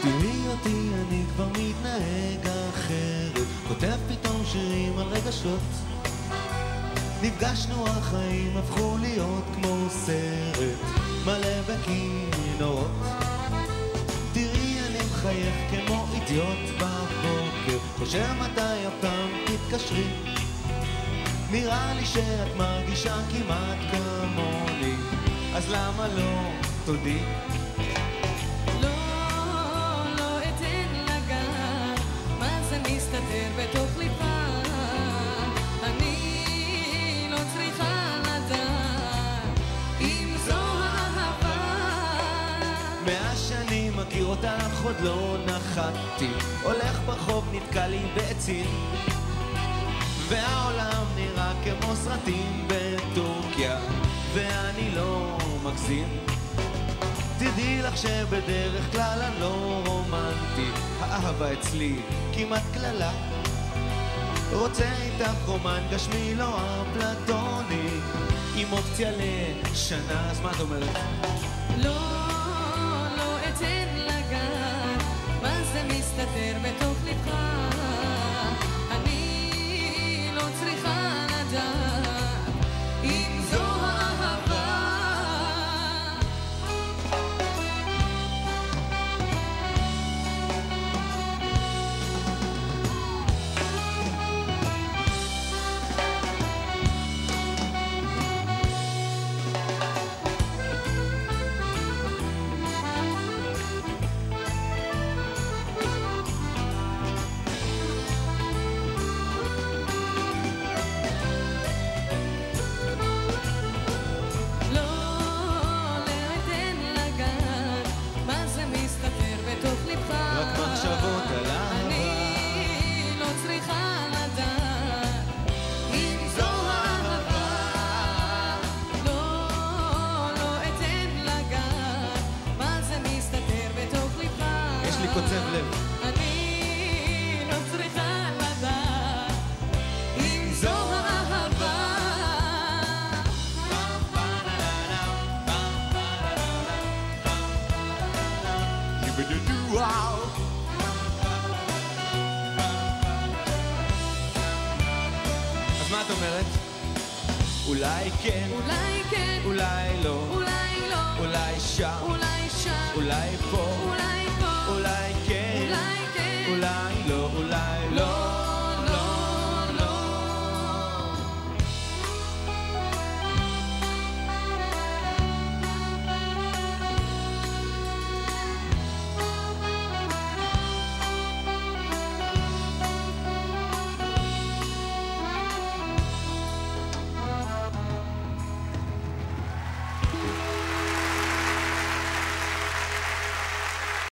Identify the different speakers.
Speaker 1: תראי אותי, אני כבר מתנהג אחרת, כותב פתאום שירים על רגשות. נפגשנו, החיים הפכו להיות כמו סרט מלא בכינורות. תראי, אני מחייך כמו אידיוט בבוקר, חושב מתי הפעם תתקשרי. נראה לי שאת מרגישה כמעט כמוני, אז למה לא תודי?
Speaker 2: לא אתן לגעת, מה זה מסתתר בתוך ליבה. אני לא צריכה לדעת אם זו אהבה.
Speaker 1: 100 שנים מכיר אותך, עוד לא נחתתי, הולך ברחוב נתקע לי בעצים, והעולם נראה כמו סרטים בטורקיה, ואני לא מגזים. תדעי לך שבדרך כלל אני לא רומנטי, האהבה אצלי כמעט כללה. רוצה איתך רומן גשמי לא אפלטוני, עם אופציה לשנה, אז מה את אומרת?
Speaker 2: לא אתן לגעת, מה זה מסתתר בתוך ליבך. אני לא צריכה לדעת אם זו אהבה.
Speaker 1: קוצב לב.
Speaker 2: אני לא צריכה לדעת אם זו אהבה.
Speaker 1: אז מה את אומרת? אולי כן,
Speaker 2: אולי כן,
Speaker 1: אולי לא,
Speaker 2: אולי לא,
Speaker 1: אולי שם,
Speaker 2: אולי שם,
Speaker 1: אולי פה.